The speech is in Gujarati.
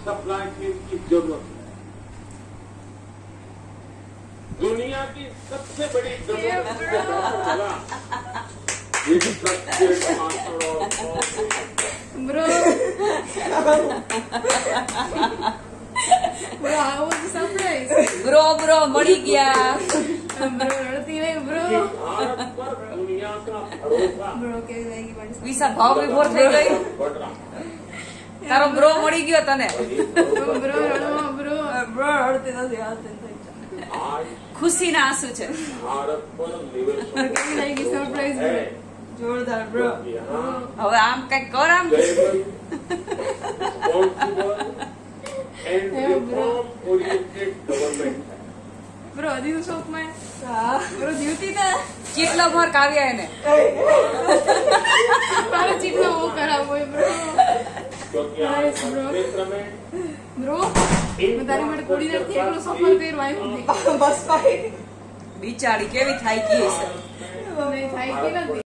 सप्लाई चेन की जरूरत है। दुनिया की सबसे बड़ी जरूरत Bro. Bro, how was the surprise? Bro, મળી ગયા. Bro, રડતી નહીં bro. दुनिया का भरोसा Bro, કેવી લાગી મારી વિસા ભાવ વિભોર થઈ ગઈ. તારો બ્રો મળી ગયો તને. bro, રડો bro. બ્રો રડતી નથી હાલતી થઈ. ખુશીના આંસુ છે. भारत पर निवेश કેવી લાગી સરપ્રાઈઝ bro? જોરદાર બ્રો. હવે આમ કઈક કર આમ. and reform oriented government है। Bro, હજી તો શોપમાં હા. bro જીવતી તા કેટલો માર્ક આવ્યા એને? તારે ચીટલો ઓ કરાવો bro. क्योंकि Nice, आज bro. क्षेत्र में bro મેં તારી માટે કોડીનાર થી એકલો સફર કર્યો આવ્યો બસ ભાઈ બિચારી કેવી થાય ગઈ છે. નહીં થાય કે નથી